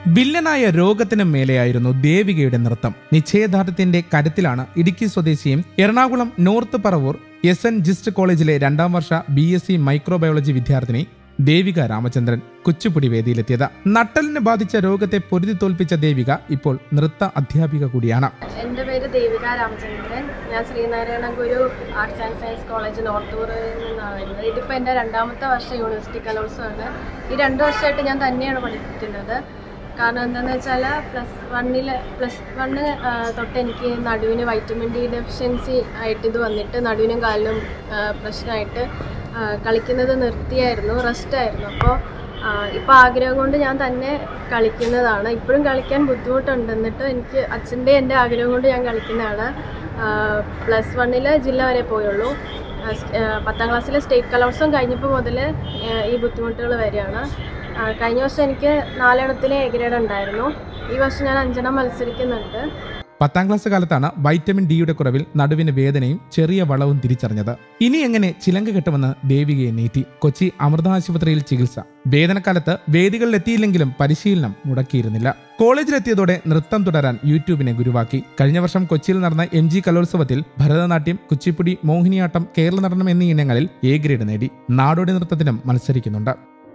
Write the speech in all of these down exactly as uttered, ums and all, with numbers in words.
വില്ലനായ രോഗത്തിന് മേലെയായിരുന്നു ദേവികയുടെ നൃത്തം. നിശ്ചയദാർഢ്യത്തിന്റെ കരുത്തിലാണ് ഇടുക്കി സ്വദേശിയും Ernakulam north Paravur S N GIST കോളേജിലെ രണ്ടാം വർഷ ബി എസ് സി മൈക്രോബയോളജി വിദ്യാർത്ഥിനി ദേവിക രാമചന്ദ്രൻ കുച്ചിപ്പുടി വേദിയിലെത്തിയത്. നട്ടലിന് ബാധിച്ച രോഗത്തെ പൊരുതി തോൽപ്പിച്ച ദേവിക ഇപ്പോൾ നൃത്ത അധ്യാപിക കൂടിയാണ്. എൻ്റെ പേര് ദേവിക രാമചന്ദ്രൻ. ഞാൻ Sree Narayana Guru arts and science college നോർത്തൂറിൽ നിന്നാണ് വരുന്നത്. ഇതിപ്പോൾ എൻ്റെ രണ്ടാമത്തെ വർഷം യൂണിവേഴ്സിറ്റി കലോത്സവമാണ്. ഈ രണ്ട് വർഷമായിട്ട് ഞാൻ തന്നെയാണ് പഠിക്കുന്നത്. കാരണം എന്താണെന്ന് വെച്ചാൽ പ്ലസ് വണ്ണിൽ പ്ലസ് വണ്ണ് തൊട്ട് എനിക്ക് നടുവിന് വൈറ്റമിൻ ഡി ഡെഫിഷ്യൻസി ആയിട്ട് ഇത് വന്നിട്ട് നടുവിനും കാലിനും പ്രശ്നമായിട്ട് കളിക്കുന്നത് നിർത്തിയായിരുന്നു, റെസ്റ്റായിരുന്നു. അപ്പോൾ ഇപ്പോൾ ആഗ്രഹം കൊണ്ട് ഞാൻ തന്നെ കളിക്കുന്നതാണ്. ഇപ്പോഴും കളിക്കാൻ ബുദ്ധിമുട്ടുണ്ട്. എന്നിട്ട് എനിക്ക് അച്ഛൻ്റെ എൻ്റെ ആഗ്രഹം കൊണ്ട് ഞാൻ കളിക്കുന്നതാണ്. പ്ലസ് വണ്ണിൽ ജില്ല വരെ പോയുള്ളൂ. പത്താം ക്ലാസ്സിലെ സ്റ്റേറ്റ് കലോത്സവം കഴിഞ്ഞപ്പോൾ മുതൽ ഈ ബുദ്ധിമുട്ടുകൾ വരികയാണ്. കഴിഞ്ഞ വർഷം എനിക്ക് നാലെണ്ണത്തിലെ എ ഗ്രേഡ് ഉണ്ടായിരുന്നു. ഈ വർഷം ഞാൻ അഞ്ചെണ്ണം മത്സരിക്കുന്നുണ്ട്. പത്താം ക്ലാസ് കാലത്താണ് വൈറ്റമിൻ ഡിയുടെ കുറവിൽ നടുവിന് വേദനയും ചെറിയ വളവും തിരിച്ചറിഞ്ഞത്. ഇനി എങ്ങനെ ചിലങ്ക കെട്ടുമെന്ന് ദേവികയെ നീട്ടി. കൊച്ചി അമൃത ആശുപത്രിയിൽ ചികിത്സ. വേദനക്കാലത്ത് വേദികളിലെത്തിയില്ലെങ്കിലും പരിശീലനം മുടക്കിയിരുന്നില്ല. കോളേജിലെത്തിയതോടെ നൃത്തം തുടരാൻ യൂട്യൂബിനെ ഗുരുവാക്കി. കഴിഞ്ഞ വർഷം കൊച്ചിയിൽ നടന്ന എം ജി കലോത്സവത്തിൽ ഭരതനാട്യം, കുച്ചിപ്പുടി, മോഹിനിയാട്ടം, കേരള നടനം എന്നീ ഇനങ്ങളിൽ എ ഗ്രേഡ് നേടി. നാടോടി നൃത്തത്തിനും മത്സരിക്കുന്നുണ്ട്.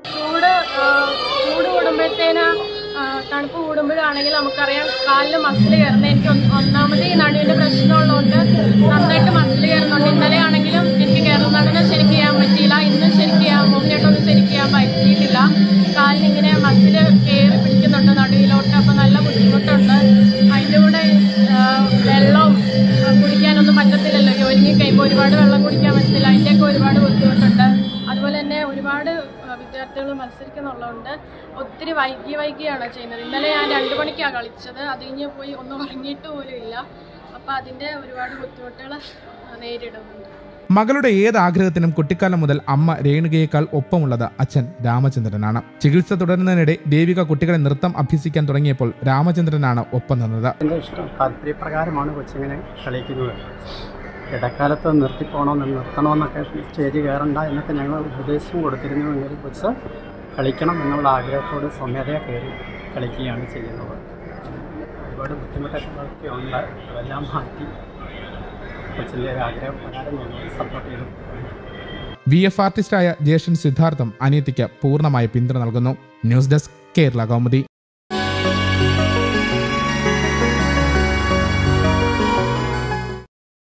തണുപ്പ് കൂടുമ്പോഴാണെങ്കിൽ നമുക്കറിയാം കാലിൽ മസിൽ കയറുന്നത്. എനിക്ക് ഒന്നാമത് ഈ നടുവിൻ്റെ പ്രശ്നമുള്ളതുകൊണ്ട് നന്നായിട്ട് മസിൽ കയറുന്നുണ്ട്. ഇന്നലെ ആണെങ്കിലും എനിക്ക് കേരള നടനം ശരിക്കും ചെയ്യാൻ പറ്റിയില്ല. ഇന്നും ശരിക്കും ചെയ്യാൻ മോഹിനിയാട്ടമൊന്നും ശരിക്കും ചെയ്യാൻ പറ്റിയിട്ടില്ല. കാലിനിങ്ങനെ മസിൽ കയറി പിടിക്കുന്നുണ്ട് നടുവിലോട്ട്. അപ്പോൾ നല്ല ബുദ്ധിമുട്ടുണ്ട്. അതിൻ്റെ കൂടെ വെള്ളം കുടിക്കാനൊന്നും പറ്റത്തില്ലല്ലോ. ഒരുങ്ങി കഴിയുമ്പോൾ ഒരുപാട് വെള്ളം കുടിക്കാൻ പറ്റത്തില്ല. അതിൻ്റെയൊക്കെ ഒരുപാട് ബുദ്ധിമുട്ടുണ്ട്. അതുപോലെ തന്നെ ഒരുപാട് വിദ്യാർത്ഥികൾ മത്സരിക്കുന്നുള്ളതുകൊണ്ട് ഒത്തിരി വൈകി വൈകിയാണ് ചെയ്യുന്നത്. ഇന്നലെ ഞാൻ രണ്ട് മണിക്കാണ് കളിച്ചത്. അത് കഴിഞ്ഞ് പോയി ഒന്നും ഉറങ്ങിയിട്ട് പോലും ഇല്ല. അപ്പോൾ അതിൻ്റെ ഒരുപാട് ബുദ്ധിമുട്ടുകൾ നേരിടുന്നുണ്ട്. മകളുടെ ഏത് ആഗ്രഹത്തിനും കുട്ടിക്കാലം മുതൽ അമ്മ രേണുകയേക്കാൾ ഒപ്പമുള്ളത് അച്ഛൻ രാമചന്ദ്രനാണ്. ചികിത്സ തുടരുന്നതിനിടെ ദേവിക കുട്ടികളെ നൃത്തം അഭ്യസിക്കാൻ തുടങ്ങിയപ്പോൾ രാമചന്ദ്രനാണ് ഒപ്പം നിന്നത്. എൻ്റെ ഇഷ്ടം താല്പര്യപ്രകാരമാണ് കൊച്ചിങ്ങനെ കളിക്കുന്നത്. ഇടക്കാലത്ത് നിർത്തിപ്പോണമെന്ന് നിർത്തണമെന്നൊക്കെ സ്റ്റേജ് കയറണ്ട എന്നൊക്കെ ഞങ്ങൾ ഉപദേശം കൊടുത്തിരുന്നുവെങ്കിൽ കൊച്ച് കളിക്കണം എന്നുള്ള ആഗ്രഹത്തോട് സ്വമേധയാ കയറി കളിക്കുകയാണ് ചെയ്യുന്നത്. ഒരുപാട് ബുദ്ധിമുട്ടൊക്കെ ഉണ്ട്. അതെല്ലാം മാറ്റി കൊച്ചിൻ്റെ ഒരു ആഗ്രഹം പ്രകാരം ഞങ്ങൾ സപ്പോർട്ട് ചെയ്തു. വി എഫ് ആർട്ടിസ്റ്റായ ജ്യേഷ്ഠൻ സിദ്ധാർത്ഥം അനിയത്തിക്ക് പൂർണ്ണമായ പിന്തുണ നൽകുന്നു. News desk Kerala Kaumudi.